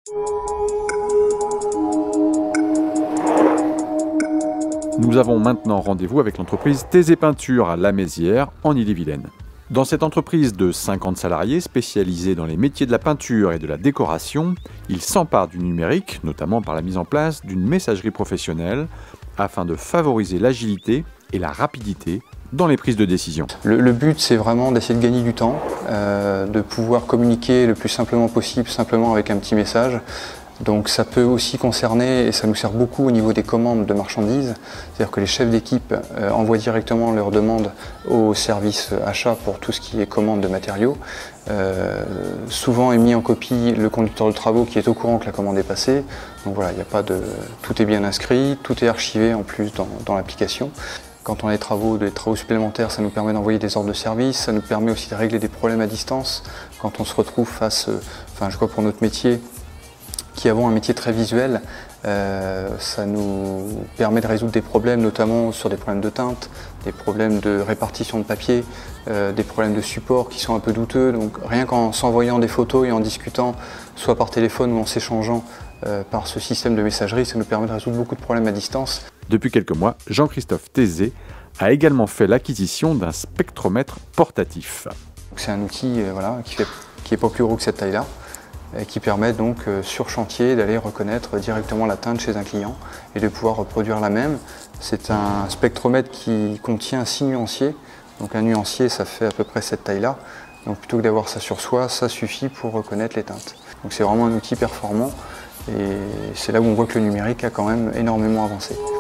Nous avons maintenant rendez-vous avec l'entreprise Thésée Peinture à La Mézières, en Ille-et-Vilaine. Dans cette entreprise de 50 salariés spécialisée dans les métiers de la peinture et de la décoration, ils s'emparent du numérique, notamment par la mise en place d'une messagerie professionnelle, afin de favoriser l'agilité et la rapidité dans les prises de décision. Le but, c'est vraiment d'essayer de gagner du temps, de pouvoir communiquer le plus simplement possible, simplement avec un petit message. Donc ça peut aussi concerner, et ça nous sert beaucoup au niveau des commandes de marchandises, c'est-à-dire que les chefs d'équipe envoient directement leurs demandes au service achat pour tout ce qui est commande de matériaux. Souvent est mis en copie le conducteur de travaux qui est au courant que la commande est passée. Donc voilà, tout est bien inscrit, tout est archivé en plus dans l'application. Quand on a des travaux supplémentaires, ça nous permet d'envoyer des ordres de service, ça nous permet aussi de régler des problèmes à distance. Quand on se retrouve face, je crois pour notre métier, qui avons un métier très visuel, ça nous permet de résoudre des problèmes, notamment sur des problèmes de teinte, des problèmes de répartition de papier, des problèmes de support qui sont un peu douteux. Donc rien qu'en s'envoyant des photos et en discutant, soit par téléphone ou en s'échangeant par ce système de messagerie, ça nous permet de résoudre beaucoup de problèmes à distance. Depuis quelques mois, Jean-Christophe Thésée a également fait l'acquisition d'un spectromètre portatif. C'est un outil qui est pas plus gros que cette taille-là, qui permet donc sur chantier d'aller reconnaître directement la teinte chez un client et de pouvoir reproduire la même. C'est un spectromètre qui contient 6 nuanciers, donc un nuancier ça fait à peu près cette taille-là, donc plutôt que d'avoir ça sur soi, ça suffit pour reconnaître les teintes. Donc c'est vraiment un outil performant et c'est là où on voit que le numérique a quand même énormément avancé.